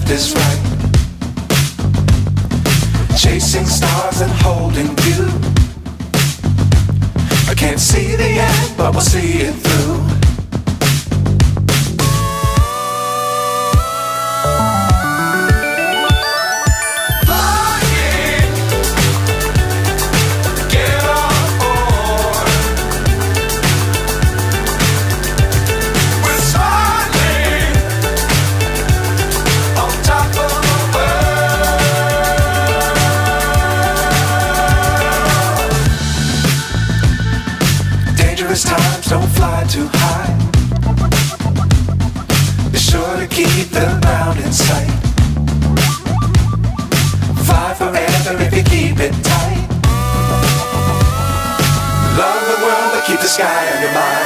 left is right. Chasing stars and holding you. I can't see the end, but we'll see it through. Times don't fly too high. Be sure to keep the ground in sight. Fly forever if you keep it tight. Love the world but keep the sky on your mind.